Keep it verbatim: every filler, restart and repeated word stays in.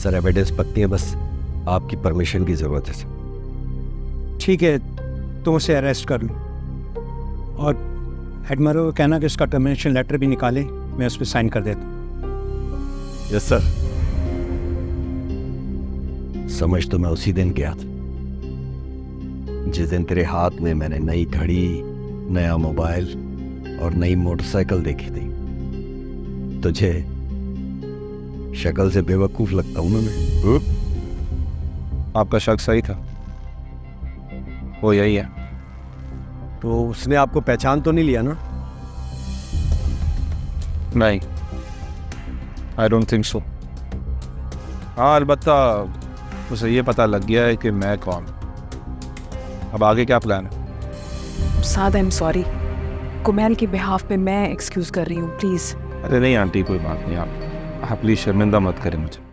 Sir evidence पक्की है, बस आपकी परमिशन की ज़रूरत है सर। ठीक है, तुम उसे अरेस्ट कर लो और एडमिरल को कहना कि उसका टर्मिनेशन लेटर भी निकाले, मैं उस पर साइन कर देता हूँ। Yes sir. समझ तो मैं उसी दिन गया था जिस दिन तेरे हाथ में मैंने नई घड़ी, नया मोबाइल और नई मोटरसाइकिल देखी थी। तुझे शक्ल से बेवकूफ लगता हूं ना मैं? आपका शक सही था, वो यही है। तो उसने आपको पहचान तो नहीं लिया ना? नहीं, आई डोंट थिंक सो। हाँ, अलबत्ता उसे ये पता लग गया है कि मैं कौन। अब आगे क्या प्लान है? Saad, I am sorry, Kumail के बिहाफ पे मैं एक्सक्यूज कर रही हूँ, प्लीज। अरे नहीं आंटी, कोई बात नहीं। आप आप प्लीज शर्मिंदा मत करें मुझे।